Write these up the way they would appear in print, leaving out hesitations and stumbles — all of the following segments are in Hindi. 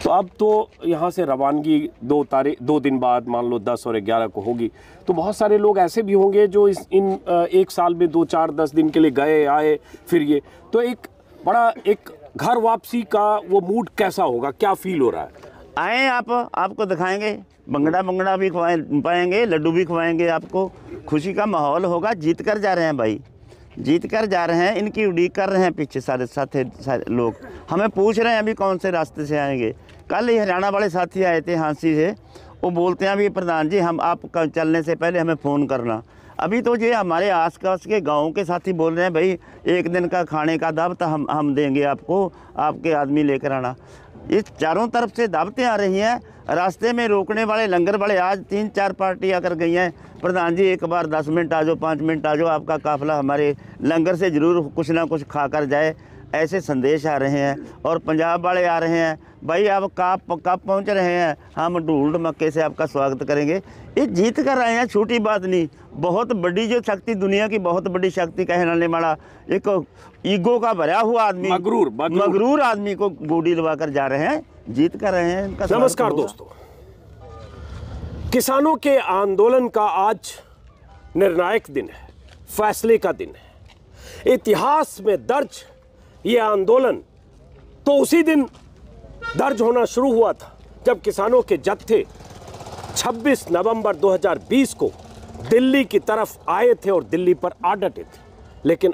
तो अब तो यहाँ से रवानगी 2 दिन बाद मान लो 10 और 11 को होगी, तो बहुत सारे लोग ऐसे भी होंगे जो इन 1 साल में 2, 4, 10 दिन के लिए गए आए फिर ये, तो एक बड़ा एक घर वापसी का वो मूड कैसा होगा, क्या फील हो रहा है? आए आप, आपको दिखाएंगे, बंगड़ा भी पाएंगे, लड्डू भी खवाएंगे आपको, खुशी का माहौल होगा। जीत कर जा रहे हैं भाई, जीत कर जा रहे हैं, इनकी उड़ीक कर रहे हैं पीछे सारे लोग। हमें पूछ रहे हैं अभी कौन से रास्ते से आएंगे। कल ही हरियाणा वाले साथी आए थे हाँसी से, वो बोलते हैं अभी प्रधान जी हम आप चलने से पहले हमें फ़ोन करना। अभी तो ये हमारे आसपास के गाँव के साथी बोल रहे हैं भाई 1 दिन का खाने का दावत हम देंगे आपको, आपके आदमी लेकर आना। ये चारों तरफ से दावतें आ रही हैं। रास्ते में रोकने वाले लंगर वाले आज 3-4 पार्टी आकर गई हैं, प्रधान जी एक बार 10 मिनट आ जाओ, 5 मिनट आ जाओ, आपका काफ़िला हमारे लंगर से ज़रूर कुछ ना कुछ खा कर जाए, ऐसे संदेश आ रहे हैं। और पंजाब वाले आ रहे हैं, भाई आप कब पहुंच रहे हैं, हम ढूल ढमक्के से आपका स्वागत करेंगे। ये जीत कर आए हैं, छोटी बात नहीं, बहुत बड़ी जो शक्ति, दुनिया की बहुत बड़ी शक्ति कहलाने वाला एक ईगो का भरा हुआ आदमी, मगरूर आदमी को गोली लगा कर जा रहे हैं, जीत कर रहे हैं। नमस्कार दोस्तों, किसानों के आंदोलन का आज निर्णायक दिन है, फैसले का दिन है। इतिहास में दर्ज ये आंदोलन तो उसी दिन दर्ज होना शुरू हुआ था जब किसानों के जत्थे 26 नवंबर 2020 को दिल्ली की तरफ आए थे और दिल्ली पर आ डटे थे। लेकिन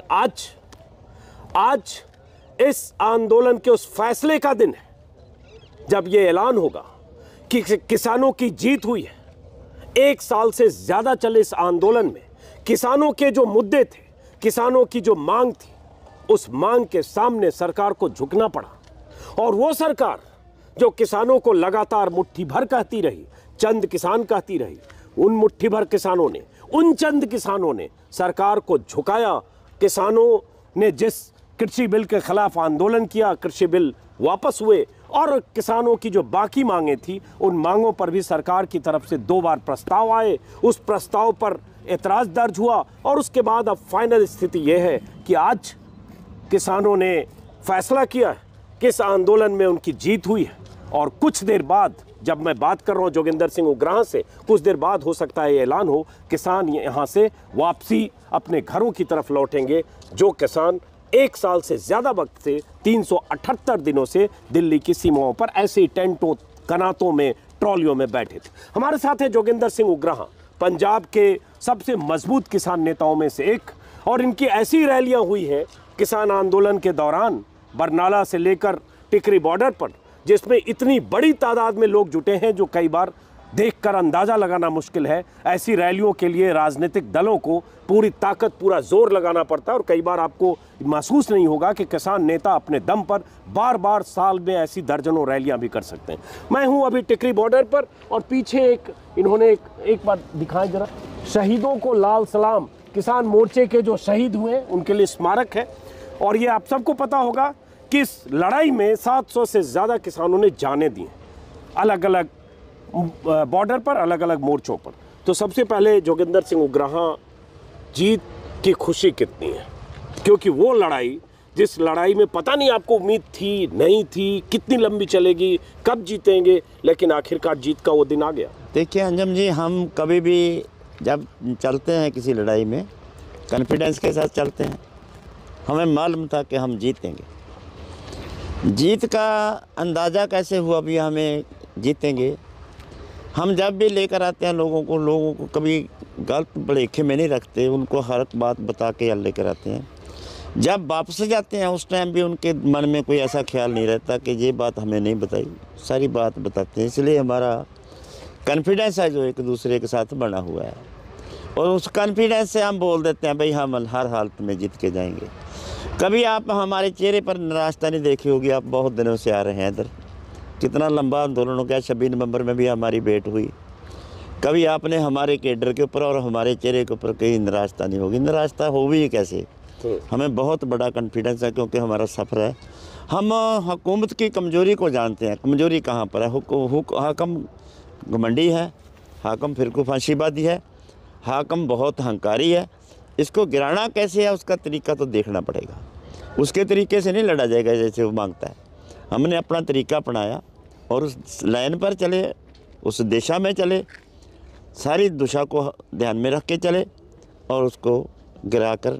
आज इस आंदोलन के उस फैसले का दिन है जब यह ऐलान होगा कि किसानों की जीत हुई है। 1 साल से ज्यादा चले इस आंदोलन में किसानों के जो मुद्दे थे, किसानों की जो मांग थी, उस मांग के सामने सरकार को झुकना पड़ा। और वो सरकार जो किसानों को लगातार मुट्ठी भर कहती रही, चंद किसान कहती रही, उन मुट्ठी भर किसानों ने, उन चंद किसानों ने सरकार को झुकाया। किसानों ने जिस कृषि बिल के खिलाफ आंदोलन किया, कृषि बिल वापस हुए और किसानों की जो बाकी मांगें थी, उन मांगों पर भी सरकार की तरफ से 2 बार प्रस्ताव आए। उस प्रस्ताव पर एतराज दर्ज हुआ और उसके बाद अब फाइनल स्थिति यह है कि आज किसानों ने फैसला किया है कि इस आंदोलन में उनकी जीत हुई है। और कुछ देर बाद, जब मैं बात कर रहा हूं जोगिंदर सिंह उग्राह से, कुछ देर बाद हो सकता है ये ऐलान हो, किसान यहां से वापसी अपने घरों की तरफ लौटेंगे। जो किसान 1 साल से ज़्यादा वक्त से 378 दिनों से दिल्ली की सीमाओं पर ऐसे ही टेंटों, कनातों में, ट्रॉलियों में बैठे थे। हमारे साथ है जोगिंदर सिंह उग्राह, पंजाब के सबसे मजबूत किसान नेताओं में से एक, और इनकी ऐसी रैलियां हुई हैं किसान आंदोलन के दौरान बरनाला से लेकर टिकरी बॉर्डर पर, जिसमें इतनी बड़ी तादाद में लोग जुटे हैं जो कई बार देखकर अंदाजा लगाना मुश्किल है। ऐसी रैलियों के लिए राजनीतिक दलों को पूरी ताकत, पूरा जोर लगाना पड़ता है और कई बार आपको महसूस नहीं होगा कि किसान नेता अपने दम पर बार बार साल में ऐसी दर्जनों रैलियां भी कर सकते हैं। मैं हूं अभी टिकरी बॉर्डर पर और पीछे इन्होंने एक बार दिखाएं जरा, शहीदों को लाल सलाम, किसान मोर्चे के जो शहीद हुए उनके लिए स्मारक है। और ये आप सबको पता होगा कि इस लड़ाई में 700 से ज़्यादा किसानों ने जानें दी, अलग अलग बॉर्डर पर, अलग अलग मोर्चों पर। तो सबसे पहले जोगिंदर सिंह उग्राह, जीत की खुशी कितनी है? क्योंकि वो लड़ाई, जिस लड़ाई में पता नहीं आपको उम्मीद थी, नहीं थी, कितनी लंबी चलेगी, कब जीतेंगे, लेकिन आखिरकार जीत का वो दिन आ गया। देखिए अंजम जी, हम कभी भी जब चलते हैं किसी लड़ाई में कॉन्फिडेंस के साथ चलते हैं। हमें मालूम था कि हम जीतेंगे। जीत का अंदाज़ा कैसे हुआ भी हमें जीतेंगे? हम जब भी लेकर आते हैं लोगों को कभी गलत भलेखे में नहीं रखते, उनको हर बात बता के लेकर आते हैं। जब वापस जाते हैं उस टाइम भी उनके मन में कोई ऐसा ख्याल नहीं रहता कि ये बात हमें नहीं बताई, सारी बात बताते हैं। इसलिए हमारा कॉन्फिडेंस है जो एक दूसरे के साथ बना हुआ है, और उस कॉन्फिडेंस से हम बोल देते हैं भाई हम हर हालत में जीत के जाएंगे। कभी आप हमारे चेहरे पर निराशा नहीं देखी होगी। आप बहुत दिनों से आ रहे हैं इधर, कितना लंबा आंदोलन हो गया। 26 नवंबर में भी हमारी भेंट हुई। कभी आपने हमारे केडर के ऊपर और हमारे चेहरे के ऊपर कहीं निराशा नहीं होगी। निराशा होगी कैसे? हमें बहुत बड़ा कॉन्फिडेंस है क्योंकि हमारा सफ़र है। हम हुकूमत की कमज़ोरी को जानते हैं। कमज़ोरी कहाँ पर है? हाकम घमंडी है, हाकम फिरकू फांसीबादी है, हाकम बहुत हंकारी है। इसको गिराना कैसे है उसका तरीका तो देखना पड़ेगा। उसके तरीके से नहीं लड़ा जाएगा जैसे वो मांगता है। हमने अपना तरीका अपनाया और उस लाइन पर चले, उस दिशा में चले, सारी दिशा को ध्यान में रख के चले और उसको गिराकर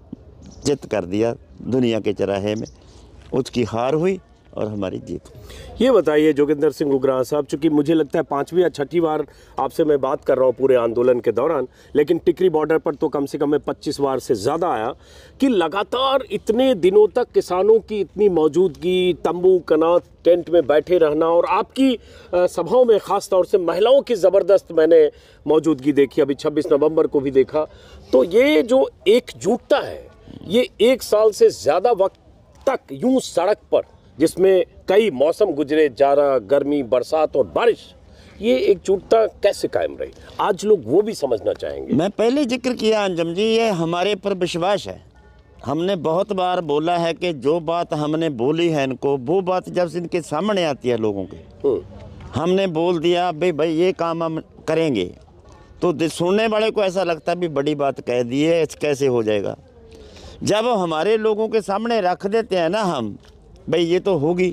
चित कर दिया दुनिया के चराहे में। उसकी हार हुई और हमारी जीत हुई। ये बताइए जोगिंदर सिंह उग्राह साहब, चूंकि मुझे लगता है 5वीं या 6ठी बार आपसे मैं बात कर रहा हूँ पूरे आंदोलन के दौरान, लेकिन टिकरी बॉर्डर पर तो कम से कम मैं 25 बार से ज़्यादा आया कि लगातार इतने दिनों तक किसानों की इतनी मौजूदगी, तंबू कनात टेंट में बैठे रहना, और आपकी सभाओं में ख़ास तौर से महिलाओं की ज़बरदस्त मैंने मौजूदगी देखी, अभी 26 नवंबर को भी देखा। तो ये जो एकजुटता है, ये 1 साल से ज़्यादा वक्त तक यूं सड़क पर, जिसमें कई मौसम गुजरे, जाड़ा, गर्मी, बरसात और बारिश, ये एकजुटता कैसे कायम रही? आज लोग वो भी समझना चाहेंगे। मैं पहले जिक्र किया अंजम जी, ये हमारे पर विश्वास है। हमने बहुत बार बोला है कि जो बात हमने बोली है इनको, वो बात जब इनके सामने आती है लोगों के, हमने बोल दिया भाई ये काम हम करेंगे, तो सुनने वाले को ऐसा लगता है भी बड़ी बात कह दी है, कैसे हो जाएगा। जब हमारे लोगों के सामने रख देते हैं ना हम, भाई ये तो होगी,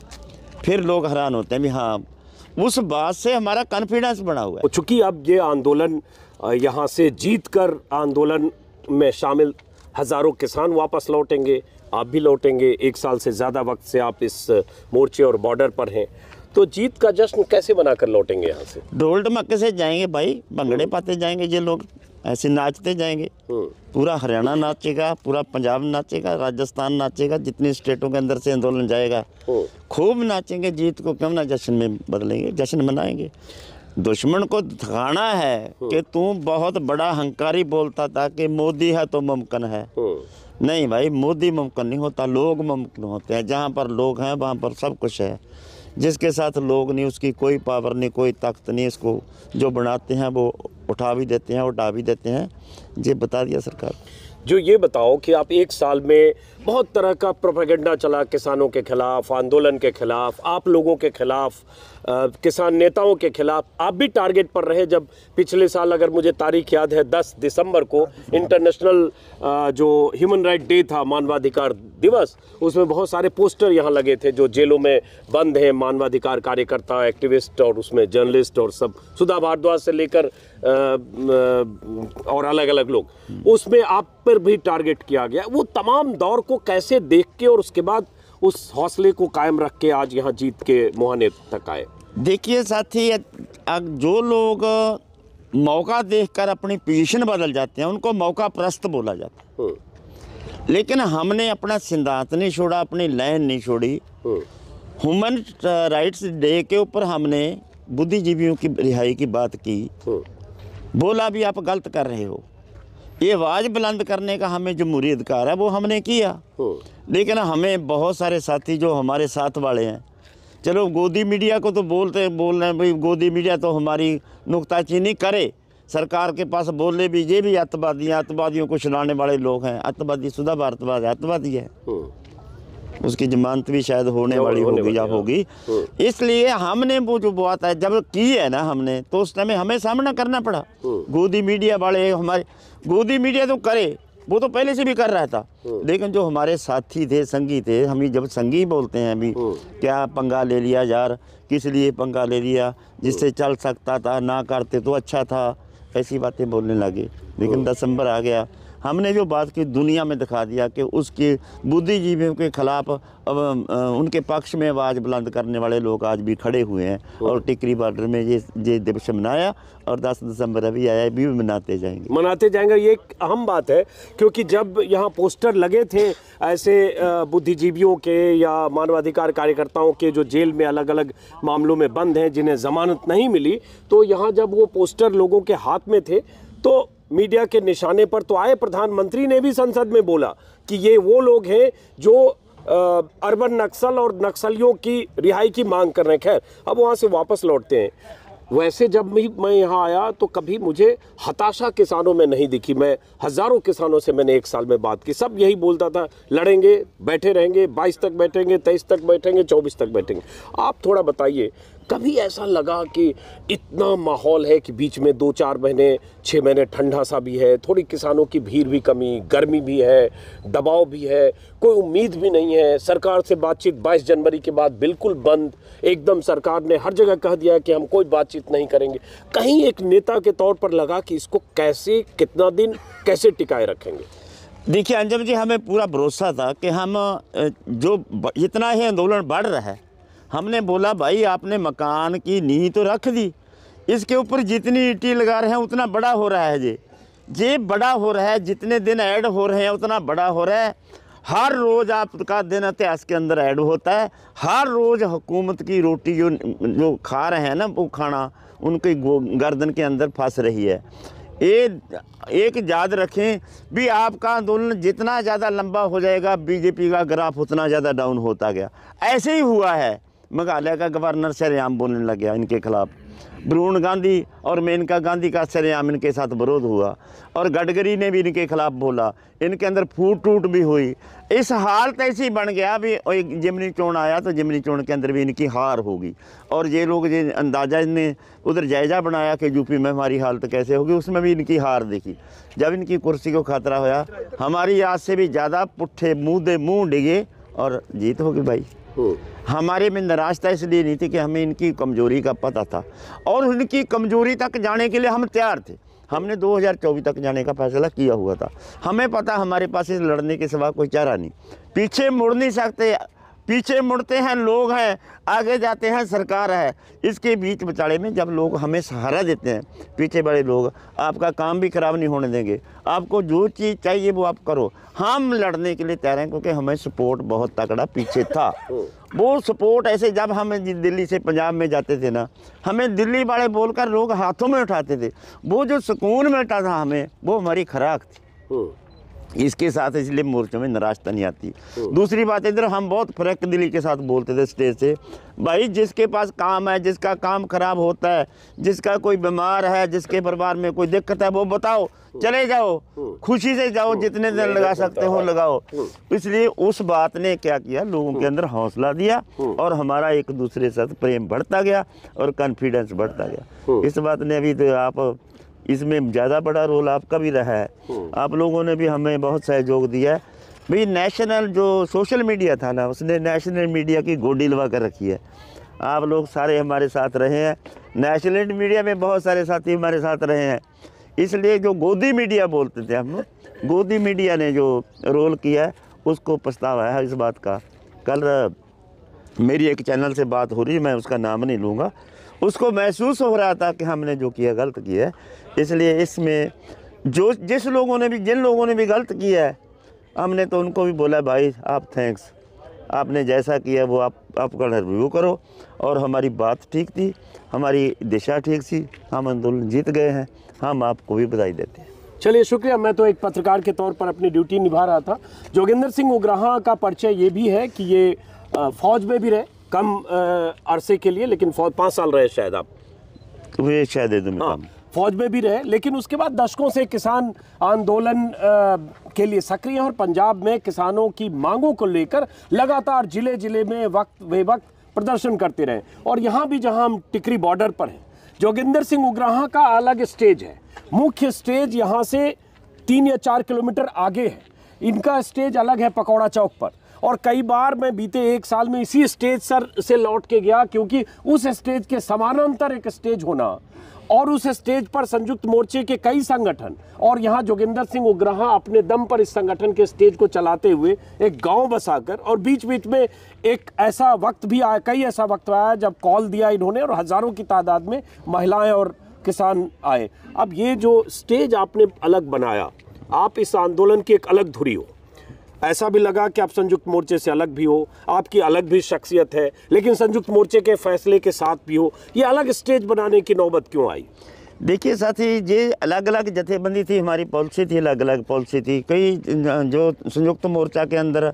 फिर लोग हैरान होते हैं भी हाँ, उस बात से हमारा कॉन्फिडेंस बढ़ा हुआ है। चूंकि अब ये आंदोलन यहाँ से जीतकर आंदोलन में शामिल हज़ारों किसान वापस लौटेंगे, आप भी लौटेंगे, 1 साल से ज़्यादा वक्त से आप इस मोर्चे और बॉर्डर पर हैं, तो जीत का जश्न कैसे मनाकर लौटेंगे यहाँ से? ढोल ढमक्के से जाएंगे भाई, भंगड़े पाते जाएंगे, ये लोग ऐसे नाचते जाएंगे। पूरा हरियाणा नाचेगा, पूरा पंजाब नाचेगा, राजस्थान नाचेगा, जितनी स्टेटों के अंदर से आंदोलन जाएगा खूब नाचेंगे। जीत को क्यों ना जश्न में बदलेंगे, जश्न मनाएंगे। दुश्मन को दिखाना है कि तू बहुत बड़ा हंकारी बोलता था कि मोदी है तो मुमकिन है। नहीं भाई, मोदी मुमकिन नहीं होता, लोग मुमकिन होते हैं। जहाँ पर लोग हैं वहाँ पर सब कुछ है। जिसके साथ लोग नहीं, उसकी कोई पावर नहीं, कोई ताकत नहीं। इसको जो बनाते हैं वो उठा भी देते हैं, उठा भी देते हैं। ये बता दिया सरकार। जो ये बताओ कि आप 1 साल में बहुत तरह का प्रोपेगेंडा चला, किसानों के खिलाफ, आंदोलन के खिलाफ, आप लोगों के खिलाफ, किसान नेताओं के खिलाफ, आप भी टारगेट पर रहे। जब पिछले साल, अगर मुझे तारीख याद है, 10 दिसंबर को इंटरनेशनल जो ह्यूमन राइट डे था, मानवाधिकार दिवस, उसमें बहुत सारे पोस्टर यहाँ लगे थे जो जेलों में बंद हैं मानवाधिकार कार्यकर्ता, एक्टिविस्ट और उसमें जर्नलिस्ट और सब, सुधा भारद्वाज से लेकर और अलग अलग लोग, उसमें आप पर भी टारगेट किया गया। वो तमाम दौर को कैसे देख के और उसके बाद उस हौसले को कायम रख के आज यहाँ जीत के मुहाने तक आए? देखिए साथी, जो लोग मौका देखकर अपनी पोजीशन बदल जाते हैं उनको मौका प्रस्त बोला जाता है। लेकिन हमने अपना सिद्धांत नहीं छोड़ा, अपनी लाइन नहीं छोड़ी। ह्यूमन राइट्स डे के ऊपर हमने बुद्धिजीवियों की रिहाई की बात की, बोला भी आप गलत कर रहे हो। ये आवाज़ बुलंद करने का हमें जमहूरी अधिकार है, वो हमने किया। लेकिन हमें बहुत सारे साथी जो हमारे साथ वाले हैं, चलो गोदी मीडिया को तो बोल रहे हैं भाई, गोदी मीडिया तो हमारी नुक्ताचीनी करे, सरकार के पास बोले भी ये भी अतवादी हैं, अतवादियों को सुनाने वाले लोग हैं। अतवादी सुधा भारद्वाज अतवादी है, उसकी जमानत भी शायद होने वाली होगी। इसलिए हमने वो जो बात है जब की है ना हमने, तो उस समय हमें सामना करना पड़ा। गोदी मीडिया वाले हमारे, गोदी मीडिया तो करे, वो तो पहले से भी कर रहा था, लेकिन जो हमारे साथी थे, संगी थे, हम जब संगी बोलते हैं अभी, क्या पंगा ले लिया यार, किस लिए पंगा ले लिया, जिससे चल सकता था, ना करते तो अच्छा था, ऐसी बातें बोलने लगे। लेकिन दिसंबर आ गया, हमने जो बात की दुनिया में दिखा दिया कि उसके बुद्धिजीवियों के खिलाफ अब उनके पक्ष में आवाज़ बुलंद करने वाले लोग आज भी खड़े हुए हैं। और टिकरी बॉर्डर में ये दिवस मनाया, और 10 दिसंबर अभी आया, भी मनाते जाएंगे। ये एक अहम बात है, क्योंकि जब यहाँ पोस्टर लगे थे ऐसे बुद्धिजीवियों के या मानवाधिकार कार्यकर्ताओं के जो जेल में अलग अलग मामलों में बंद हैं, जिन्हें जमानत नहीं मिली, तो यहाँ जब वो पोस्टर लोगों के हाथ में थे तो मीडिया के निशाने पर तो आए। प्रधानमंत्री ने भी संसद में बोला कि ये वो लोग हैं जो अर्बन नक्सल और नक्सलियों की रिहाई की मांग कर रहे हैं। खैर, अब वहाँ से वापस लौटते हैं। वैसे जब मैं यहाँ आया तो कभी मुझे हताशा किसानों में नहीं दिखी। मैं हज़ारों किसानों से मैंने 1 साल में बात की, सब यही बोलता था, लड़ेंगे, बैठे रहेंगे, 22 तक बैठेंगे, 23 तक बैठेंगे, 24 तक बैठेंगे। आप थोड़ा बताइए कभी ऐसा लगा कि इतना माहौल है कि बीच में 2-4 महीने 6 महीने ठंडा सा भी है, थोड़ी किसानों की भीड़ भी कमी, गर्मी भी है, दबाव भी है, कोई उम्मीद भी नहीं है, सरकार से बातचीत 22 जनवरी के बाद बिल्कुल बंद, एकदम सरकार ने हर जगह कह दिया कि हम कोई बातचीत नहीं करेंगे। कहीं एक नेता के तौर पर लगा कि इसको कैसे, कितना दिन कैसे टिकाए रखेंगे? देखिए अंजम जी, हमें पूरा भरोसा था कि हम जो इतना ही आंदोलन बढ़ रहा है, हमने बोला भाई आपने मकान की नींव तो रख दी, इसके ऊपर जितनी ईंटें लगा रहे हैं उतना बड़ा हो रहा है। ये बड़ा हो रहा है, जितने दिन ऐड हो रहे हैं उतना बड़ा हो रहा है। हर रोज़ आपका दिन इतिहास के अंदर ऐड होता है। हर रोज़ हुकूमत की रोटी जो खा रहे हैं ना, वो खाना उनकी गर्दन के अंदर फंस रही है। एक याद रखें भी, आपका आंदोलन जितना ज़्यादा लंबा हो जाएगा, बीजेपी का ग्राफ उतना ज़्यादा डाउन होता गया। ऐसे ही हुआ है। मेघालय का गवर्नर सरेआम बोलने लग गया इनके खिलाफ। वरुण गांधी और मेनका गांधी का सरेआम इनके साथ विरोध हुआ, और गडकरी ने भी इनके खिलाफ बोला। इनके अंदर फूट टूट भी हुई। इस हालत ऐसी बन गया भी, एक जिमनी चोण आया तो जिमनी चोण के अंदर भी इनकी हार होगी। और ये लोग ये अंदाज़ा ने उधर जायज़ा बनाया कि यूपी में हमारी हालत कैसे होगी, उसमें भी इनकी हार देखी। जब इनकी कुर्सी को खतरा होया, हमारी आज से भी ज़्यादा पुट्ठे मुँह डिगे और जीत होगी भाई। हमारे में निराशा इसलिए नहीं थी कि हमें इनकी कमजोरी का पता था, और उनकी कमजोरी तक जाने के लिए हम तैयार थे। हमने 2024 तक जाने का फैसला किया हुआ था। हमें पता हमारे पास इस लड़ने के सिवा कोई चारा नहीं। पीछे मुड़ नहीं सकते, पीछे मुड़ते हैं लोग हैं, आगे जाते हैं सरकार है। इसके बीच बिचारे में जब लोग हमें सहारा देते हैं, पीछे बड़े लोग, आपका काम भी खराब नहीं होने देंगे, आपको जो चीज़ चाहिए वो आप करो। हम लड़ने के लिए तैयार हैं, क्योंकि हमें सपोर्ट बहुत तगड़ा पीछे था। वो सपोर्ट ऐसे, जब हम दिल्ली से पंजाब में जाते थे ना, हमें दिल्ली वाले बोलकर लोग हाथों में उठाते थे। वो जो सुकून मिलता था हमें, वो हमारी खुराक थी। इसके साथ इसलिए मोर्चों में निराशा नहीं आती। दूसरी बात, इधर हम बहुत फ्रैंक दिली के साथ बोलते थे स्टेज से, भाई जिसके पास काम है, जिसका काम खराब होता है, जिसका कोई बीमार है, जिसके परिवार में कोई दिक्कत है, वो बताओ, चले जाओ, खुशी से जाओ, जितने दिन लगा सकते हो लगाओ। इसलिए उस बात ने क्या किया, लोगों के अंदर हौसला दिया, और हमारा एक दूसरे के साथ प्रेम बढ़ता गया और कॉन्फिडेंस बढ़ता गया। इस बात ने अभी तो आप इसमें ज़्यादा बड़ा रोल आपका भी रहा है। आप लोगों ने भी हमें बहुत सहयोग दिया है भाई। नेशनल जो सोशल मीडिया था ना, उसने नेशनल मीडिया की गोडी लगा कर रखी है। आप लोग सारे हमारे साथ रहे हैं, नेशनल मीडिया में बहुत सारे साथी हमारे साथ रहे हैं। इसलिए जो गोदी मीडिया बोलते थे हम लोग, गोदी मीडिया ने जो रोल किया है उसको पछतावा है इस बात का। कल मेरी एक चैनल से बात हो रही है, मैं उसका नाम नहीं लूँगा, उसको महसूस हो रहा था कि हमने जो किया गलत किया है। इसलिए इसमें जिन लोगों ने भी गलत किया है, हमने तो उनको भी बोला भाई आप थैंक्स, आपने जैसा किया वो आपका रिव्यू करो। और हमारी बात ठीक थी, हमारी दिशा ठीक थी, हम आंदोलन जीत गए हैं, हम आपको भी बधाई देते हैं। चलिए शुक्रिया। मैं तो एक पत्रकार के तौर पर अपनी ड्यूटी निभा रहा था। जोगिंदर सिंह उग्राहा का परिचय ये भी है कि ये फौज में भी रहे कम अरसे के लिए, लेकिन फौज 5 साल रहे शायद आप, तो शायद दे दूँ। फौज में भी रहे, लेकिन उसके बाद दशकों से किसान आंदोलन के लिए सक्रिय हैं और पंजाब में किसानों की मांगों को लेकर लगातार जिले जिले में वक्त बेवक्त प्रदर्शन करते रहे। और यहाँ भी जहाँ हम टिकरी बॉर्डर पर हैं, जोगिंदर सिंह उग्राहा का अलग स्टेज है। मुख्य स्टेज यहाँ से 3 या 4 किलोमीटर आगे है, इनका स्टेज अलग है पकौड़ा चौक पर। और कई बार मैं बीते 1 साल में इसी स्टेज से लौट के गया, क्योंकि उस स्टेज के समानांतर एक स्टेज होना, और उस स्टेज पर संयुक्त मोर्चे के कई संगठन, और यहाँ जोगिंदर सिंह उग्राहा अपने दम पर इस संगठन के स्टेज को चलाते हुए एक गांव बसाकर, और बीच बीच में एक ऐसा वक्त भी आया, कई ऐसा वक्त आया जब कॉल दिया इन्होंने और हजारों की तादाद में महिलाएं और किसान आए। अब ये जो स्टेज आपने अलग बनाया, आप इस आंदोलन की एक अलग धुरी हो, ऐसा भी लगा कि आप संयुक्त मोर्चे से अलग भी हो, आपकी अलग भी शख्सियत है, लेकिन संयुक्त मोर्चे के फैसले के साथ भी हो। ये अलग स्टेज बनाने की नौबत क्यों आई? देखिए साथी, ये अलग अलग जथेबंदी थी, हमारी पॉलिसी थी, अलग अलग पॉलिसी थी। कई जो संयुक्त मोर्चा के अंदर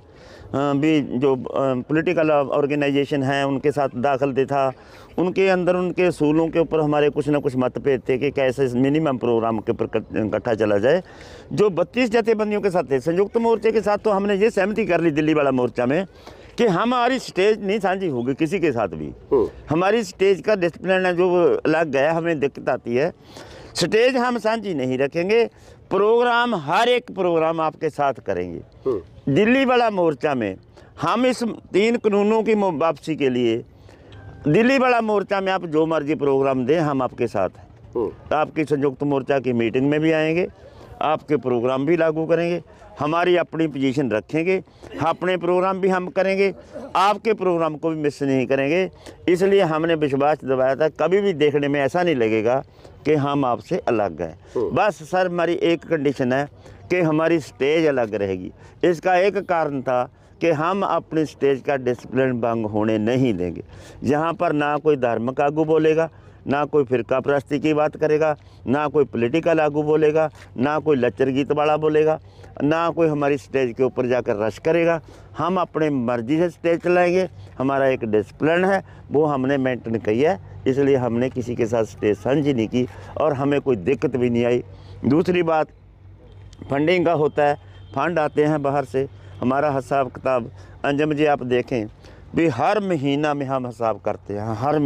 भी जो पॉलिटिकल ऑर्गेनाइजेशन हैं उनके साथ दाखिल था, उनके अंदर उनके असूलों के ऊपर हमारे कुछ ना कुछ मतभेद थे कि कैसे मिनिमम प्रोग्राम के ऊपर इकट्ठा चला जाए। जो 32 जथेबंदियों के साथ थे, संयुक्त मोर्चे के साथ तो हमने ये सहमति कर ली दिल्ली वाला मोर्चा में कि हमारी स्टेज नहीं साझी होगी किसी के साथ भी। हमारी स्टेज का डिसिप्लिन है जो लग गया, हमें दिक्कत आती है। स्टेज हम साझी नहीं रखेंगे, प्रोग्राम हर एक प्रोग्राम आपके साथ करेंगे। दिल्ली वाला मोर्चा में हम इस 3 कानूनों की वापसी के लिए, दिल्ली वाला मोर्चा में आप जो मर्जी प्रोग्राम दें, हम आपके साथ हैं। आपकी संयुक्त मोर्चा की मीटिंग में भी आएंगे, आपके प्रोग्राम भी लागू करेंगे, हमारी अपनी पोजीशन रखेंगे, अपने प्रोग्राम भी हम करेंगे, आपके प्रोग्राम को भी मिस नहीं करेंगे। इसलिए हमने विश्वास दिलाया था, कभी भी देखने में ऐसा नहीं लगेगा कि हम आपसे अलग हैं। बस सर हमारी एक कंडीशन है कि हमारी स्टेज अलग रहेगी। इसका एक कारण था कि हम अपनी स्टेज का डिसिप्लिन भंग होने नहीं देंगे। यहाँ पर ना कोई धार्मिक आगू बोलेगा, ना कोई फिरका परस्ती की बात करेगा, ना कोई पॉलिटिकल आगू बोलेगा, ना कोई लच्चर गीत वाला बोलेगा, ना कोई हमारी स्टेज के ऊपर जाकर रश करेगा। हम अपने मर्जी से स्टेज चलाएंगे। हमारा एक डिसिप्लिन है, वो हमने मेंटेन किया है, इसलिए हमने किसी के साथ स्टेज साझी नहीं की और हमें कोई दिक्कत भी नहीं आई। दूसरी बात, फंडिंग का होता है, फंड आते हैं बाहर से, हमारा हिसाब किताब अंजम जी आप देखें भी हर महीना में हम हिसाब करते हैं। हर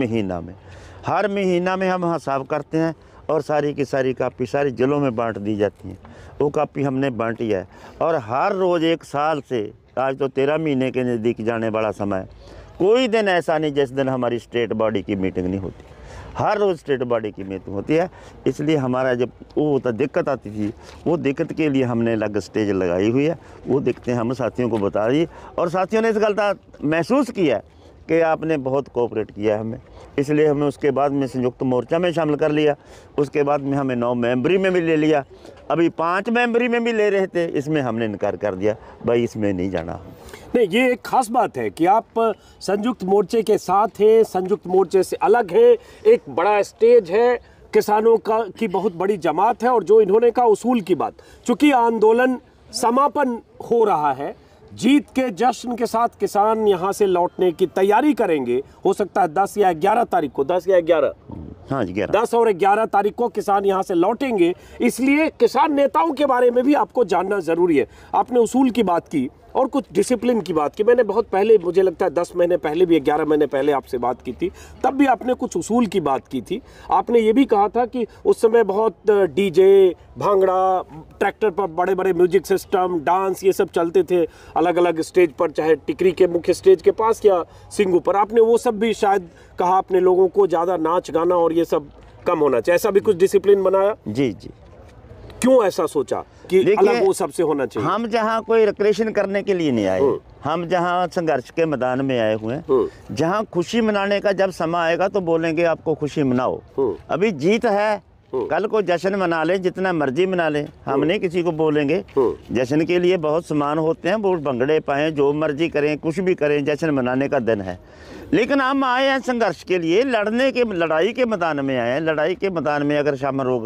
महीना में हम हिसाब करते हैं और सारी की सारी कापी सारी जिलों में बांट दी जाती हैं। वो कापी हमने बांटी है और हर रोज़ 1 साल से आज तो 13 महीने के नज़दीक जाने वाला समय, कोई दिन ऐसा नहीं जिस दिन हमारी स्टेट बॉडी की मीटिंग नहीं होती। हर रोज़ स्टेट बॉडी की मीटिंग होती है। इसलिए हमारा जब वो दिक्कत आती थी, वो दिक्कत के लिए हमने अलग स्टेज लगाई हुई है। वो दिक्कतें हम साथियों को बता दी और साथियों ने इस गलत महसूस किया कि आपने बहुत कोऑपरेट किया है हमें, इसलिए हमें उसके बाद में संयुक्त मोर्चा में शामिल कर लिया। उसके बाद में हमें 9 मेंबरी में भी ले लिया, अभी 5 मेंबरी में भी ले रहे थे, इसमें हमने इनकार कर दिया, भाई इसमें नहीं जाना। नहीं, ये एक खास बात है कि आप संयुक्त मोर्चे के साथ हैं, संयुक्त मोर्चे से अलग है, एक बड़ा स्टेज है, किसानों की बहुत बड़ी जमात है और जो इन्होंने कहा उसूल की बात, चूंकि आंदोलन समापन हो रहा है, जीत के जश्न के साथ किसान यहाँ से लौटने की तैयारी करेंगे। हो सकता है 10 या 11 तारीख को, 10 या 11, हाँ जी 10 और 11 तारीख को किसान यहाँ से लौटेंगे। इसलिए किसान नेताओं के बारे में भी आपको जानना जरूरी है। आपने उसूल की बात की और कुछ डिसिप्लिन की बात की। मैंने बहुत पहले, मुझे लगता है 10 महीने पहले भी, 11 महीने पहले आपसे बात की थी, तब भी आपने कुछ उसूल की बात की थी। आपने ये भी कहा था कि उस समय बहुत डीजे, भांगड़ा, ट्रैक्टर पर बड़े बड़े म्यूजिक सिस्टम, डांस, ये सब चलते थे अलग अलग स्टेज पर, चाहे टिकरी के मुख्य स्टेज के पास या सिंगू पर। आपने वो सब भी शायद कहा, अपने लोगों को ज़्यादा नाच गाना और ये सब कम होना चाहिए, ऐसा भी कुछ डिसिप्लिन बनाया? जी जी। क्यों ऐसा सोचा कि अलग वो सबसे होना चाहिए? हम जहाँ कोई रिक्रिएशन करने के लिए नहीं आए, हम जहाँ संघर्ष के मैदान में आए हुए हैं, जहाँ खुशी मनाने का जब समय आएगा तो बोलेंगे आपको खुशी मनाओ। अभी जीत है, कल को जश्न मना लें, जितना मर्जी मना लें, हम नहीं किसी को बोलेंगे। जश्न के लिए बहुत सामान होते हैं, वो भंगड़े पाएं, जो मर्जी करें, कुछ भी करें, जश्न मनाने का दिन है। लेकिन हम आए हैं संघर्ष के लिए, लड़ाई के मैदान में आए हैं। लड़ाई के मैदान में अगर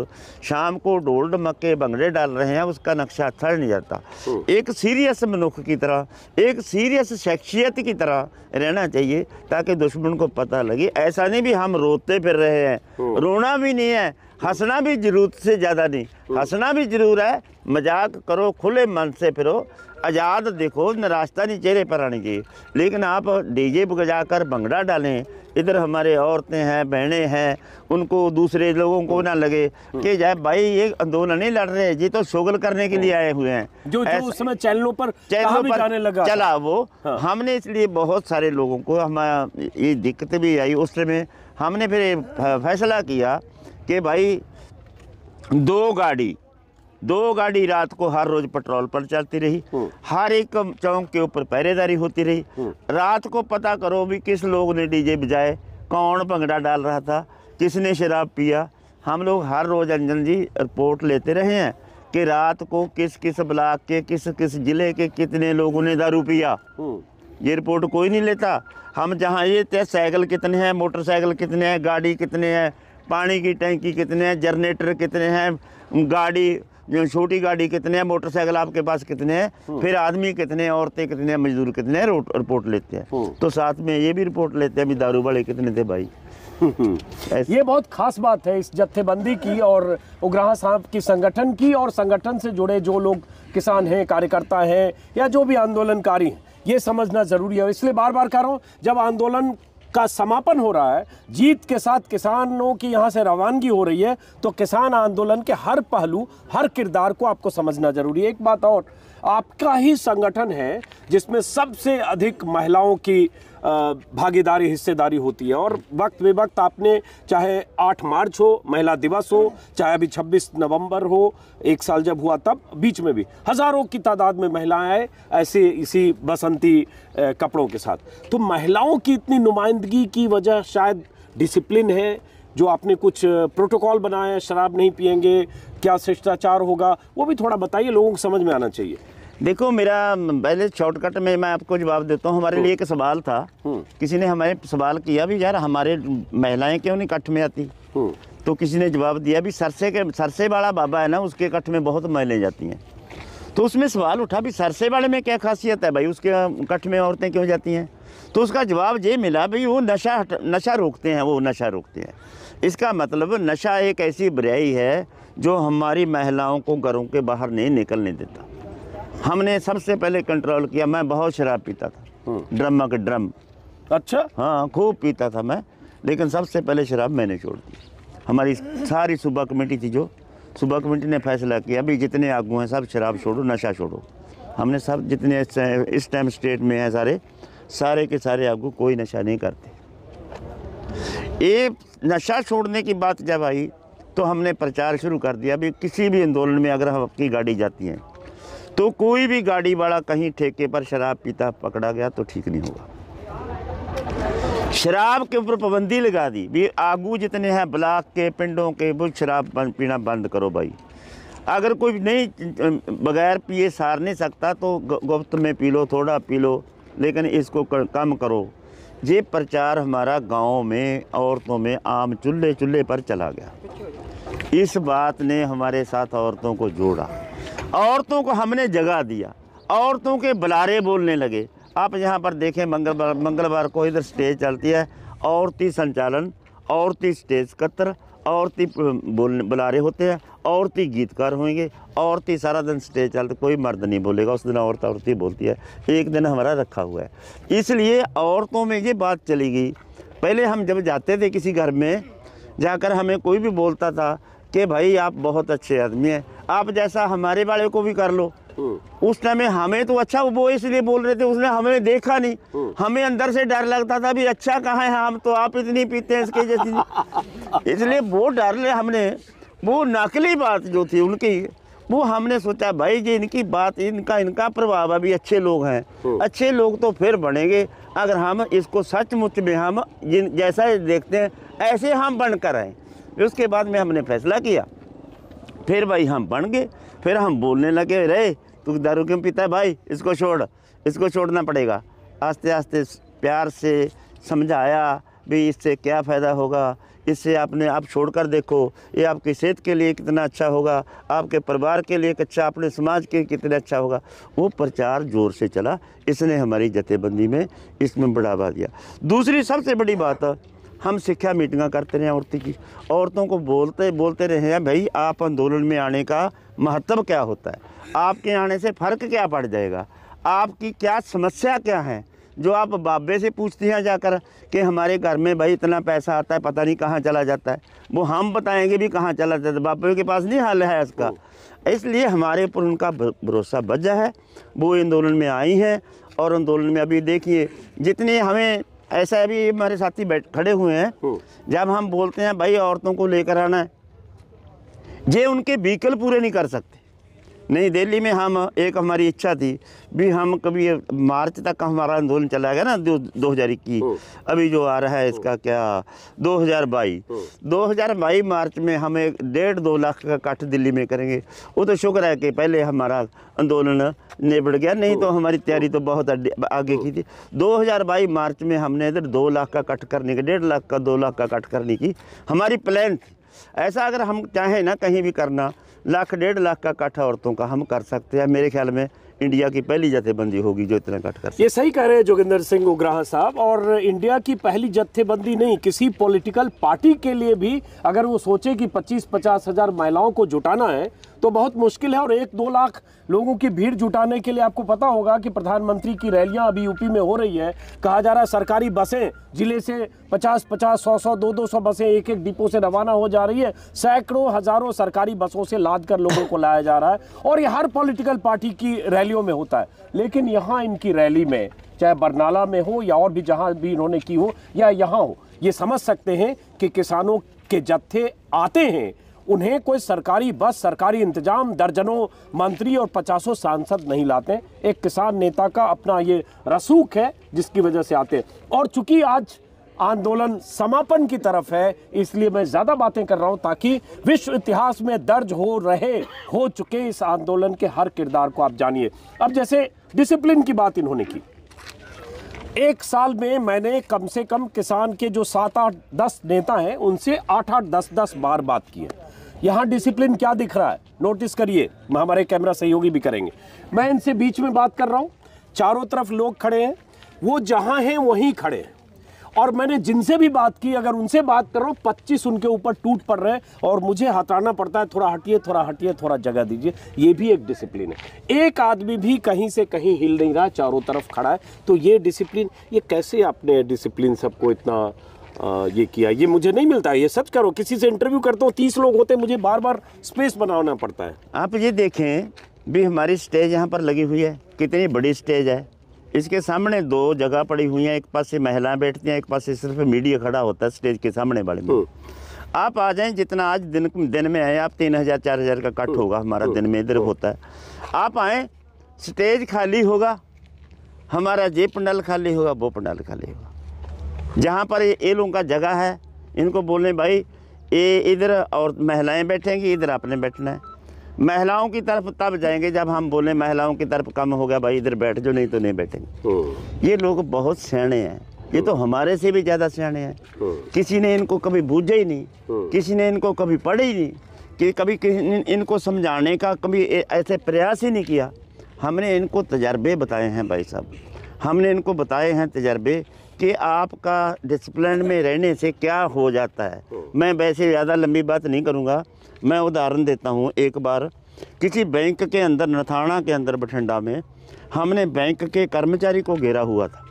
शाम को ढोल ढमक्के भंगड़े डाल रहे हैं, उसका नक्शा अच्छा नहीं जाता। एक सीरियस मनुष्य की तरह, एक सीरियस शख्सियत की तरह रहना चाहिए, ताकि दुश्मन को पता लगे। ऐसा नहीं भी हम रोते फिर रहे हैं, रोना भी नहीं है, हंसना भी जरूरत से ज़्यादा नहीं, हंसना भी जरूर है। मजाक करो, खुले मन से फिरो, आज़ाद देखो, निराशा नहीं चेहरे पर आनी चाहिए। लेकिन आप डीजे बजाकर भंगड़ा डालें, इधर हमारे औरतें हैं, बहनें हैं, उनको दूसरे लोगों को ना लगे कि जाए भाई ये आंदोलन नहीं लड़ रहे, ये तो शोगल करने के लिए आए हुए हैं। जो उस समय चैनलों पर जाने लगा चला वो। हाँ। हमने इसलिए बहुत सारे लोगों को, हमारा ये दिक्कत भी आई उस समय, हमने फिर फैसला किया कि भाई 2 गाड़ी रात को हर रोज पेट्रोल पर चलती रही, हर एक चौक के ऊपर पहरेदारी होती रही। रात को पता करो भी किस लोग ने डीजे बजाए, कौन भंगड़ा डाल रहा था, किसने शराब पिया। हम लोग हर रोज अंजन जी रिपोर्ट लेते रहे हैं कि रात को किस किस ब्लॉक के, किस किस जिले के कितने लोगों ने दारू पिया। ये रिपोर्ट कोई नहीं लेता। हम जहाँ ये थे, साइकिल कितने हैं, मोटरसाइकिल कितने हैं, गाड़ी कितने हैं, पानी की टंकी कितने हैं, जनरेटर कितने हैं, गाड़ी जो छोटी गाड़ी कितने हैं, मोटरसाइकिल आपके पास कितने हैं, फिर आदमी कितने हैं, औरतें कितने हैं, मजदूर कितने हैं, रिपोर्ट लेते हैं। तो साथ में ये भी रिपोर्ट लेते हैं भी दारू वाले कितने थे भाई। ये बहुत खास बात है इस जत्थेबंदी की और उग्राहा साहब की संगठन की, और संगठन से जुड़े जो लोग किसान हैं, कार्यकर्ता हैं, या जो भी आंदोलनकारी हैं, ये समझना जरूरी है। इसलिए बार बार कह रहा हूं, जब आंदोलन का समापन हो रहा है, जीत के साथ किसानों की यहां से रवानगी हो रही है, तो किसान आंदोलन के हर पहलू, हर किरदार को आपको समझना जरूरी है। एक बात और, आपका ही संगठन है जिसमें सबसे अधिक महिलाओं की भागीदारी, हिस्सेदारी होती है, और वक्त बेवक्त आपने, चाहे 8 मार्च हो, महिला दिवस हो, चाहे अभी 26 नवंबर हो, एक साल जब हुआ तब, बीच में भी हजारों की तादाद में महिलाएं ऐसे इसी बसंती कपड़ों के साथ। तो महिलाओं की इतनी नुमाइंदगी की वजह शायद डिसिप्लिन है, जो आपने कुछ प्रोटोकॉल बनाए हैं, शराब नहीं पिएंगे, क्या शिष्टाचार होगा, वो भी थोड़ा बताइए, लोगों को समझ में आना चाहिए। देखो, मेरा पहले शॉर्टकट में मैं आपको जवाब देता हूँ। हमारे लिए एक सवाल था, किसी ने हमें सवाल किया भी, यार हमारे महिलाएं क्यों नहीं कठ में आती? तो किसी ने जवाब दिया भी, सरसे वाला बाबा है ना, उसके कठ में बहुत महिलाएं जाती हैं। तो उसमें सवाल उठा भी, सरसे वाले में क्या खासियत है भाई, उसके कठ में औरतें क्यों जाती हैं? तो उसका जवाब ये मिला भाई, वो नशा रोकते हैं, वो नशा रोकते हैं। इसका मतलब नशा एक ऐसी बुराई है जो हमारी महिलाओं को घरों के बाहर नहीं निकलने देता। हमने सबसे पहले कंट्रोल किया। मैं बहुत शराब पीता था, ड्रम के ड्रम। अच्छा? हाँ, खूब पीता था मैं, लेकिन सबसे पहले शराब मैंने छोड़ दी। हमारी सारी सूबा कमेटी थी, जो सूबा कमेटी ने फैसला किया भी जितने आगू हैं सब शराब छोड़ो, नशा छोड़ो। हमने सब जितने इस टाइम स्टेट में हैं सारे के सारे आगू कोई नशा नहीं करते। ये नशा छोड़ने की बात जब आई तो हमने प्रचार शुरू कर दिया भी, किसी भी आंदोलन में अगर आपकी गाड़ी जाती है तो कोई भी गाड़ी वाला कहीं ठेके पर शराब पीता पकड़ा गया तो ठीक नहीं होगा। शराब के ऊपर पाबंदी लगा दी भी, आगू जितने हैं ब्लॉक के, पिंडों के, वो शराब पीना बंद करो भाई। अगर कोई नहीं बगैर पिए सार नहीं सकता तो गुप्त में पी लो, थोड़ा पी लो, लेकिन इसको कम करो। ये प्रचार हमारा गांव में औरतों में आम चूल्हे पर चला गया। इस बात ने हमारे साथ औरतों को जोड़ा, औरतों को हमने जगह दिया, औरतों के बुलारे बोलने लगे। आप यहाँ पर देखें, मंगलवार को इधर स्टेज चलती है, औरती संचालन, औरती स्टेज कतर, औरती बुलारे होते हैं, औरती गीतकार होंगे, औरती सारा दिन स्टेज चलते, कोई मर्द नहीं बोलेगा उस दिन, औरती बोलती है। एक दिन हमारा रखा हुआ है, इसलिए औरतों में ये बात चली गई। पहले हम जब जाते थे किसी घर में जाकर, हमें कोई भी बोलता था कि भाई आप बहुत अच्छे आदमी हैं, आप जैसा हमारे वाले को भी कर लो। उस टाइम में हमें तो अच्छा वो इसलिए बोल रहे थे, उसने हमें देखा नहीं, हमें अंदर से डर लगता था भी अच्छा कहाँ है, हम तो आप इतनी पीते हैं इसके जैसी। इसलिए वो डर ले हमने, वो नकली बात जो थी उनकी, वो हमने सोचा भाई जी इनकी बात, इनका प्रभाव, अभी अच्छे लोग हैं, अच्छे लोग तो फिर बनेंगे अगर हम इसको सचमुच में हम जैसा देखते हैं ऐसे हम बनकर आए। उसके बाद में हमने फैसला किया, फिर भाई हम बन गए, फिर हम बोलने लगे, रे तू दारू क्यों पीता है भाई, इसको छोड़, इसको छोड़ना पड़ेगा। आस्ते आस्ते प्यार से समझाया भी इससे क्या फ़ायदा होगा, इससे आपने आप छोड़कर देखो, ये आपकी सेहत के लिए कितना अच्छा होगा, आपके परिवार के लिए अच्छा, अपने समाज के कितना अच्छा होगा। वो प्रचार ज़ोर से चला, इसने हमारी जथेबंदी में इसमें बढ़ावा दिया। दूसरी सबसे बड़ी बात, हम शिक्षा मीटिंगां करते रहे औरतों की, औरतों को बोलते रहे हैं भाई आप आंदोलन में आने का महत्व क्या होता है, आपके आने से फ़र्क क्या पड़ जाएगा, आपकी क्या समस्या क्या है, जो आप बाबे से पूछती हैं जाकर कि हमारे घर में भाई इतना पैसा आता है पता नहीं कहाँ चला जाता है, वो हम बताएंगे भी कहाँ चला जाता है, बाबे के पास नहीं हल है इसका। इसलिए हमारे ऊपर उनका भरोसा बचा है, वो आंदोलन में आई हैं, और आंदोलन में अभी देखिए जितने हमें, ऐसा अभी हमारे साथी खड़े हुए हैं, जब हम बोलते हैं भाई औरतों को लेकर आना है, ये उनके व्हीकल पूरे नहीं कर सकते। नई दिल्ली में हम, एक हमारी इच्छा थी भी हम कभी मार्च तक हमारा आंदोलन चला गया ना 2021, अभी जो आ रहा है इसका क्या 2022 मार्च में हम 1.5-2 लाख का इकट्ठ दिल्ली में करेंगे। वो तो शुक्र है कि पहले हमारा आंदोलन निबड़ गया, नहीं तो हमारी तैयारी तो बहुत आगे की थी। 2022 मार्च में हमने इधर 2 लाख का इकट्ठ करने की, 1.5 लाख का 2 लाख का इकट्ठ करने की हमारी प्लान थी। ऐसा अगर हम चाहें ना कहीं भी करना, 1.5 लाख का इकट्ठा औरतों का हम कर सकते हैं। मेरे ख्याल में इंडिया की पहली जत्थेबंदी होगी जो इतना कट कर ये सही कह रहे हैं जोगिंदर सिंह उग्राह साहब। और इंडिया की पहली जत्थेबंदी नहीं, किसी पॉलिटिकल पार्टी के लिए भी अगर वो सोचे कि 25-50 हजार महिलाओं को जुटाना है तो बहुत मुश्किल है। और 1-2 लाख लोगों की भीड़ जुटाने के लिए आपको पता होगा कि प्रधानमंत्री की रैलियां अभी यूपी में हो रही है। कहा जा रहा है सरकारी बसें जिले से 50-50, 100-100, 200-200 बसें एक डिपो से रवाना हो जा रही है। सैकड़ों हजारों सरकारी बसों से लाद कर लोगों को लाया जा रहा है और ये हर पॉलिटिकल पार्टी की रैलियों में होता है। लेकिन यहाँ इनकी रैली में, चाहे बरनाला में हो या और भी जहाँ भी इन्होंने की हो या यहाँ हो, ये समझ सकते हैं कि किसानों के जत्थे आते हैं, उन्हें कोई सरकारी बस, सरकारी इंतजाम, दर्जनों मंत्री और 50 सांसद नहीं लाते। एक किसान नेता का अपना ये रसूख है जिसकी वजह से आते हैं। और चूंकि आज आंदोलन समापन की तरफ है, इसलिए मैं ज्यादा बातें कर रहा हूं ताकि विश्व इतिहास में दर्ज हो चुके इस आंदोलन के हर किरदार को आप जानिए। अब जैसे डिसिप्लिन की बात इन्होंने की, 1 साल में मैंने कम से कम किसान के जो 7-8-10 नेता हैं उनसे 8-8, 10-10 बार बात की है। यहाँ डिसिप्लिन क्या दिख रहा है नोटिस करिए, हमारे कैमरा सहयोगी भी करेंगे। मैं इनसे बीच में बात कर रहा हूँ, चारों तरफ लोग खड़े हैं, वो जहाँ हैं वहीं खड़े हैं। और मैंने जिनसे भी बात की, अगर उनसे बात कर रहा हूँ, 25 उनके ऊपर टूट पड़ रहे हैं और मुझे हटाना पड़ता है, थोड़ा हटिए, थोड़ा हटिए, थोड़ा जगह दीजिए। ये भी एक डिसिप्लिन है। एक आदमी भी कहीं से कहीं हिल नहीं रहा, चारों तरफ खड़ा है। तो ये डिसिप्लिन, ये कैसे आपने डिसिप्लिन सबको इतना ये किया? ये मुझे नहीं मिलता है, ये सच करो। किसी से इंटरव्यू करता हूँ, 30 लोग होते, मुझे बार बार स्पेस बनाना पड़ता है। आप ये देखें भी, हमारी स्टेज यहाँ पर लगी हुई है, कितनी बड़ी स्टेज है। इसके सामने 2 जगह पड़ी हुई हैं, एक पास से महिलाएं बैठती हैं, एक पास से सिर्फ मीडिया खड़ा होता है स्टेज के सामने वाले में। आप आ जाएं, जितना आज दिन में आए आप, 3000-4000 का कट होगा हमारा दिन में इधर होता है। आप आएँ, स्टेज खाली होगा, हमारा ये पंडाल खाली होगा, वो पंडाल खाली होगा। जहाँ पर ये लोगों का जगह है, इनको बोलें भाई ये इधर और महिलाएं बैठेंगी, इधर आपने बैठना है। महिलाओं की तरफ तब जाएंगे जब हम बोलें महिलाओं की तरफ कम हो गया भाई इधर बैठ जो, नहीं तो नहीं बैठेंगे। ये लोग बहुत सियाने हैं, ये तो हमारे से भी ज़्यादा सियाने हैं। किसी ने इनको कभी बूझा ही नहीं, किसी ने इनको कभी पढ़े ही नहीं, कि कभी इनको समझाने का कभी ऐसे प्रयास ही नहीं किया। हमने इनको तजर्बे बताए हैं भाई साहब, हमने इनको बताए हैं तजर्बे कि आपका डिसिप्लिन में रहने से क्या हो जाता है। मैं वैसे ज़्यादा लंबी बात नहीं करूँगा, मैं उदाहरण देता हूँ। एक बार किसी बैंक के अंदर, नथाना के अंदर बठिंडा में, हमने बैंक के कर्मचारी को घेरा हुआ था।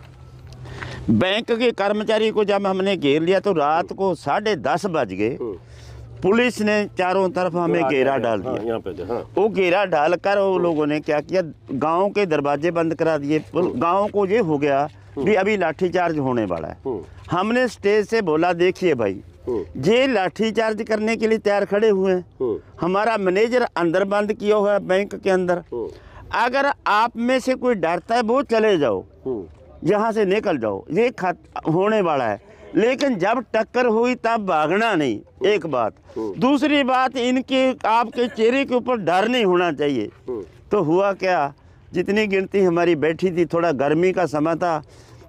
बैंक के कर्मचारी को जब हमने घेर लिया तो रात को 10:30 बज गए। पुलिस ने चारों तरफ हमें घेरा डाल दिया। यहाँ पे वो घेरा डालकर वो लोगों ने क्या किया, गांव के दरवाजे बंद करा दिए। गांव को ये हो गया भी अभी लाठीचार्ज होने वाला है। हमने स्टेज से बोला देखिए भाई, ये लाठीचार्ज करने के लिए तैयार खड़े हुए हैं। हमारा मैनेजर अंदर बंद किया हुआ है बैंक के अंदर। अगर आप में से कोई डरता है वो चले जाओ, यहाँ से निकल जाओ, ये होने वाला है। लेकिन जब टक्कर हुई तब भागना नहीं, एक बात। दूसरी बात, इनके आपके चेहरे के ऊपर डर नहीं होना चाहिए। तो हुआ क्या, जितनी गिनती हमारी बैठी थी, थोड़ा गर्मी का समय था,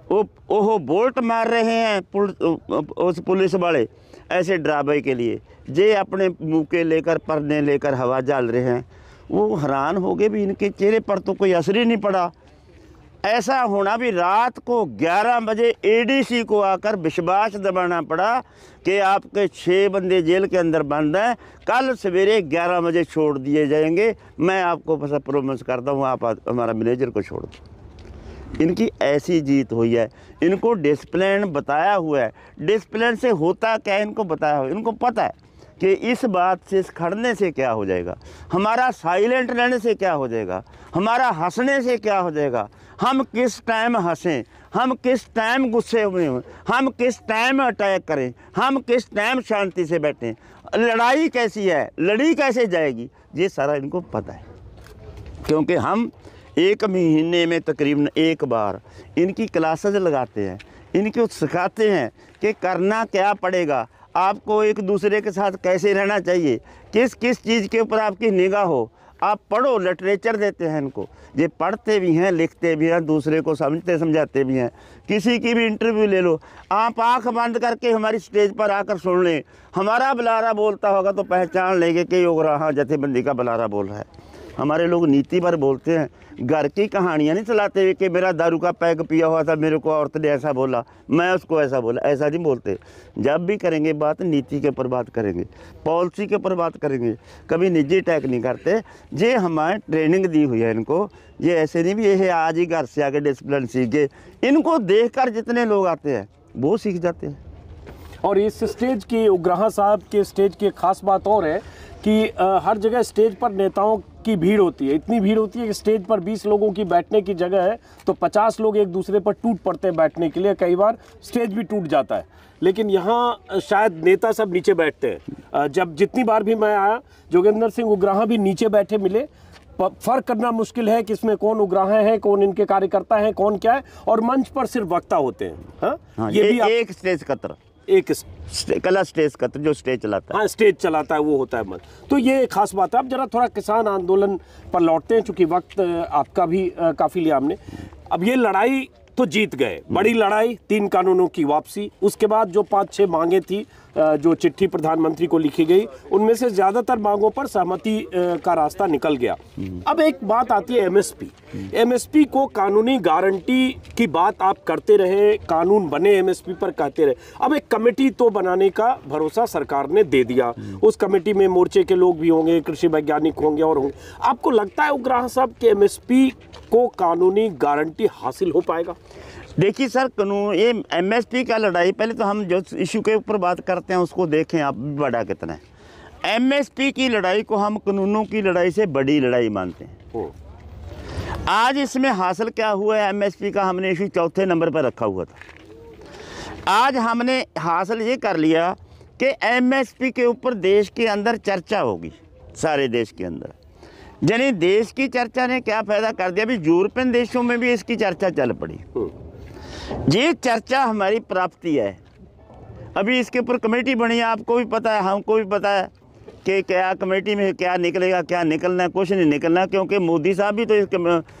वो बोल्ट मार रहे हैं उस पुलिस वाले ऐसे ड्राइवर के लिए, जे अपने मुँह के लेकर परने लेकर हवा जाल रहे हैं। वो हैरान हो गए भी, इनके चेहरे पर तो कोई असर ही नहीं पड़ा। ऐसा होना भी, रात को 11 बजे एडीसी को आकर विश्वास दिलाना पड़ा कि आपके 6 बंदे जेल के अंदर बंद हैं, कल सवेरे 11 बजे छोड़ दिए जाएंगे। मैं आपको बस प्रोमिस करता हूँ, आप हमारा मैनेजर को छोड़ दो। इनकी ऐसी जीत हुई है, इनको डिसिप्लिन बताया हुआ है। डिसिप्लिन से होता क्या है इनको बताया हुआ है। इनको पता है कि इस बात से, इस खड़ने से क्या हो जाएगा, हमारा साइलेंट रहने से क्या हो जाएगा, हमारा हंसने से क्या हो जाएगा, हम किस टाइम हंसें, हम किस टाइम गुस्से हुए हों, हम किस टाइम अटैक करें, हम किस टाइम शांति से बैठें, लड़ाई कैसी है, लड़ी कैसे जाएगी, ये सारा इनको पता है। क्योंकि हम 1 महीने में तकरीबन 1 बार इनकी क्लासेस लगाते हैं, इनको सिखाते हैं कि करना क्या पड़ेगा, आपको एक दूसरे के साथ कैसे रहना चाहिए, किस किस चीज़ के ऊपर आपकी निगाह हो। आप पढ़ो, लिटरेचर देते हैं इनको, ये पढ़ते भी हैं, लिखते भी हैं, दूसरे को समझते समझाते भी हैं। किसी की भी इंटरव्यू ले लो, आप आंख बंद करके हमारी स्टेज पर आकर सुन लें, हमारा बुलारा बोलता होगा तो पहचान लेंगे कि उग्राह जत्थेबंदी का बुलारा बोल रहा है। हमारे लोग नीति पर बोलते हैं, घर की कहानियाँ नहीं चलाते हुए कि मेरा दारू का पैक पिया हुआ था, मेरे को औरत ने ऐसा बोला, मैं उसको ऐसा बोला, ऐसा नहीं बोलते। जब भी करेंगे बात नीति के ऊपर बात करेंगे, पॉलिसी के ऊपर बात करेंगे, कभी निजी अटैक नहीं करते। ये हमारे ट्रेनिंग दी हुई है इनको, ये ऐसे नहीं भी ये आज ही घर से आके डिसिप्लिन सीख गए, इनको देखकर जितने लोग आते हैं वो सीख जाते हैं। और इस स्टेज की, उग्राहा साहब के स्टेज की खास बात और है कि हर जगह स्टेज पर नेताओं की भीड़ होती है, इतनी भीड़ होती है कि स्टेज पर 20 लोगों की बैठने की जगह है तो 50 लोग एक दूसरे पर टूट पड़ते हैं बैठने के लिए, कई बार स्टेज भी टूट जाता है। लेकिन यहाँ शायद नेता सब नीचे बैठते हैं। जब जितनी बार भी मैं आया, जोगेंद्र सिंह उग्राहा भी नीचे बैठे मिले। फर्क करना मुश्किल है कि इसमें कौन उग्राहा है, कौन इनके कार्यकर्ता हैं, कौन क्या है, और मंच पर सिर्फ वक्ता होते हैं। हाँ, ये भी एक स्टेज कतर, एक कला स्टेज का जो स्टेज चलाता है, हाँ स्टेज चलाता है वो होता है मन। तो ये खास बात है। अब जरा थोड़ा किसान आंदोलन पर लौटते हैं, चूंकि वक्त आपका भी काफ़ी लिया हमने। अब ये लड़ाई तो जीत गए, बड़ी लड़ाई, 3 कानूनों की वापसी, उसके बाद जो 5-6 मांगे थी जो चिट्ठी प्रधानमंत्री को लिखी गई, उनमें से ज़्यादातर मांगों पर सहमति का रास्ता निकल गया। अब एक बात आती है एमएसपी। एमएसपी को कानूनी गारंटी की बात आप करते रहे, कानून बने एमएसपी पर कहते रहे। अब एक कमेटी तो बनाने का भरोसा सरकार ने दे दिया, उस कमेटी में मोर्चे के लोग भी होंगे, कृषि वैज्ञानिक होंगे और होंगे। आपको लगता है उग्राहा साहब कि एमएसपी को कानूनी गारंटी हासिल हो पाएगा? देखिए सर, कानून ये एमएसपी का लड़ाई, पहले तो हम जो इशू के ऊपर बात करते हैं उसको देखें आप बड़ा कितना है। एमएसपी की लड़ाई को हम कानूनों की लड़ाई से बड़ी लड़ाई मानते हैं। आज इसमें हासिल क्या हुआ है, एमएसपी का हमने इशू 4थे नंबर पर रखा हुआ था। आज हमने हासिल ये कर लिया कि एमएसपी के ऊपर देश के अंदर चर्चा होगी, सारे देश के अंदर। यानी देश की चर्चा ने क्या फ़ायदा कर दिया, अभी यूरोपियन देशों में भी इसकी चर्चा चल पड़ी। ये चर्चा हमारी प्राप्ति है। अभी इसके ऊपर कमेटी बनी है, आपको भी पता है, हमको भी पता है कि क्या कमेटी में क्या निकलेगा, क्या निकलना है, कुछ नहीं निकलना, क्योंकि मोदी साहब भी तो इस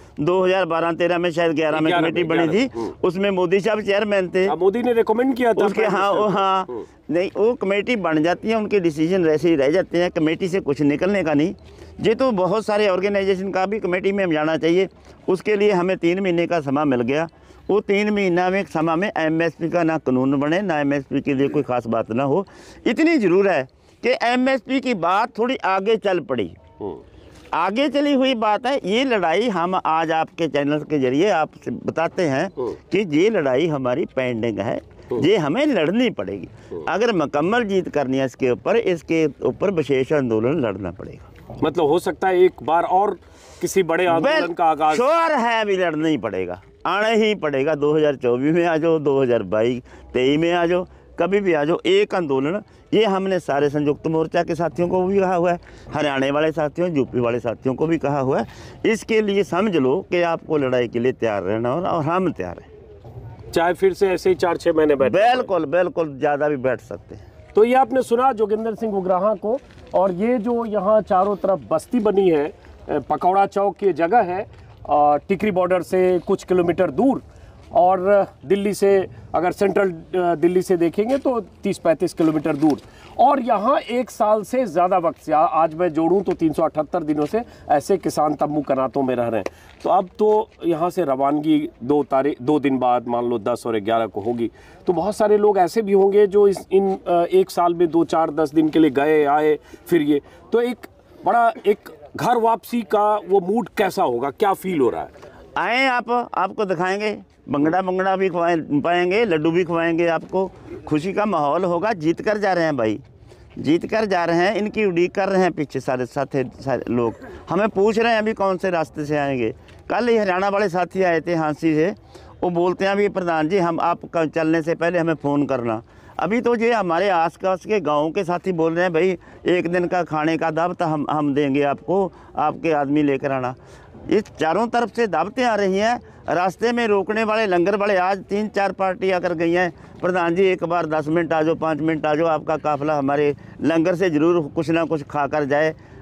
2012-13 में शायद 11 में कमेटी बनी थी, उसमें मोदी साहब चेयरमैन थे। मोदी ने रिकमेंड किया था उसके, हाँ नहीं, वो कमेटी बन जाती है, उनके डिसीजन वैसे ही रह जाते हैं, कमेटी से कुछ निकलने का नहीं। ये तो बहुत सारे ऑर्गेनाइजेशन का भी कमेटी में जाना चाहिए, उसके लिए हमें 3 महीने का समय मिल गया। वो 3 महीना में समय में एमएसपी का ना कानून बने, ना एमएसपी के लिए कोई ख़ास बात ना हो। इतनी ज़रूर है कि एमएसपी की बात थोड़ी आगे चल पड़ी, आगे चली हुई बात है। ये लड़ाई हम आज आपके चैनल के जरिए आपसे बताते हैं कि ये लड़ाई हमारी पेंडिंग है, ये हमें लड़नी पड़ेगी। अगर मुकम्मल जीत करनी है इसके ऊपर विशेष आंदोलन लड़ना पड़ेगा। मतलब हो सकता है एक बार और किसी बड़े आंदोलन का आगाज? श्योर है, अभी लड़ना ही पड़ेगा, आना ही पड़ेगा। 2024 में आ जाओ, 2022-23 में आ जाओ, कभी भी आ जाओ, एक आंदोलन। ये हमने सारे संयुक्त मोर्चा के साथियों को भी कहा हुआ है, हरियाणा वाले साथियों, यूपी वाले साथियों को भी कहा हुआ है। इसके लिए समझ लो कि आपको लड़ाई के लिए तैयार रहना और हम तैयार हैं, चाहे फिर से ऐसे ही 4-6 महीने बैठ। बिल्कुल बिल्कुल, ज़्यादा भी बैठ सकते हैं। तो ये आपने सुना जोगेंद्र सिंह उग्राहा को। और ये जो यहाँ चारों तरफ बस्ती बनी है, पकौड़ा चौक की जगह है, टिकरी बॉर्डर से कुछ किलोमीटर दूर, और दिल्ली से, अगर सेंट्रल दिल्ली से देखेंगे तो 30-35 किलोमीटर दूर। और यहाँ 1 साल से ज़्यादा वक्त से, आज मैं जोड़ूँ तो 378 दिनों से ऐसे किसान तंबू कनातों में रह रहे हैं। तो अब तो यहाँ से रवानगी 2 दिन बाद, मान लो 10 और 11 को होगी। तो बहुत सारे लोग ऐसे भी होंगे जो इन 1 साल में 2, 4, 10 दिन के लिए गए आए, फिर ये तो एक घर वापसी का वो मूड कैसा होगा, क्या फील हो रहा है? आए आपको दिखाएंगे, बंगड़ा भी पाएंगे, लड्डू भी खवाएंगे आपको, खुशी का माहौल होगा। जीत कर जा रहे हैं भाई, जीत कर जा रहे हैं, इनकी उड़ीक कर रहे हैं पीछे सारे लोग। हमें पूछ रहे हैं अभी कौन से रास्ते से आएंगे। कल ही हरियाणा वाले साथी आए थे हाँसी से, वो बोलते हैं अभी प्रधान जी हम आप चलने से पहले हमें फ़ोन करना। अभी तो ये हमारे आसपास के गाँव के साथी बोल रहे हैं भाई 1 दिन का खाने का दावत हम देंगे आपको, आपके आदमी लेकर आना। इस चारों तरफ से दावतें आ रही हैं, रास्ते में रोकने वाले लंगर वाले आज 3-4 पार्टी आकर गई हैं, प्रधान जी एक बार 10 मिनट आ जाओ, 5 मिनट आ जाओ, आपका काफिला हमारे लंगर से ज़रूर कुछ ना कुछ खा कर जाए।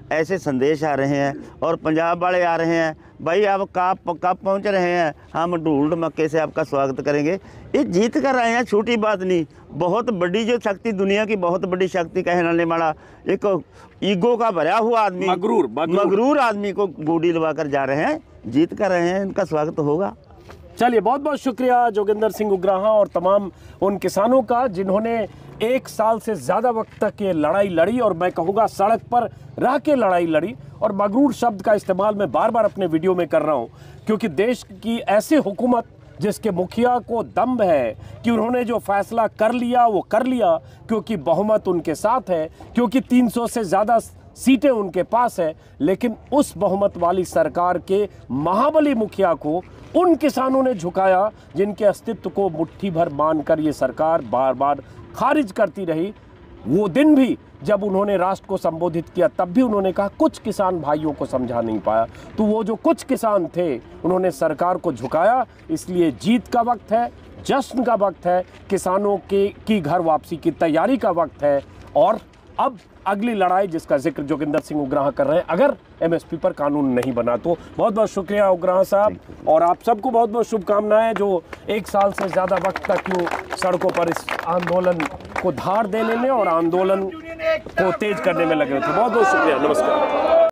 ऐसे संदेश आ रहे हैं और पंजाब वाले आ रहे हैं, भाई आप कब पहुंच रहे हैं, हम ढूल ढमक्के से आपका स्वागत करेंगे। ये जीत कर आए हैं, छोटी बात नहीं, बहुत बड़ी जो शक्ति, दुनिया की बहुत बड़ी शक्ति कहने वाला एक ईगो का भरा हुआ आदमी, मगरूर आदमी को गोडी लगा कर जा रहे हैं, जीत कर रहे हैं, इनका स्वागत होगा। चलिए, बहुत बहुत शुक्रिया जोगिंदर सिंह उग्राहा और तमाम उन किसानों का जिन्होंने 1 साल से ज़्यादा वक्त तक ये लड़ाई लड़ी, और मैं कहूँगा सड़क पर रह के लड़ाई लड़ी। और मगरूर शब्द का इस्तेमाल मैं बार बार अपने वीडियो में कर रहा हूँ, क्योंकि देश की ऐसी हुकूमत जिसके मुखिया को दम्भ है कि उन्होंने जो फैसला कर लिया वो कर लिया, क्योंकि बहुमत उनके साथ है, क्योंकि 300 से ज़्यादा सीटें उनके पास है। लेकिन उस बहुमत वाली सरकार के महाबली मुखिया को उन किसानों ने झुकाया जिनके अस्तित्व को मुट्ठी भर मानकर ये सरकार बार बार खारिज करती रही। वो दिन भी जब उन्होंने राष्ट्र को संबोधित किया, तब भी उन्होंने कहा कुछ किसान भाइयों को समझा नहीं पाया। तो वो जो कुछ किसान थे उन्होंने सरकार को झुकाया। इसलिए जीत का वक्त है, जश्न का वक्त है, किसानों की घर वापसी की तैयारी का वक्त है। और अब अगली लड़ाई जिसका जिक्र जोगिंदर सिंह उग्राहा कर रहे हैं, अगर एमएसपी पर कानून नहीं बना तो। बहुत बहुत शुक्रिया उग्राहा साहब, और आप सबको बहुत बहुत शुभकामनाएं जो 1 साल से ज़्यादा वक्त तक यूँ सड़कों पर इस आंदोलन को धार देने में और आंदोलन को तेज करने में लगे थे। बहुत बहुत शुक्रिया, नमस्कार।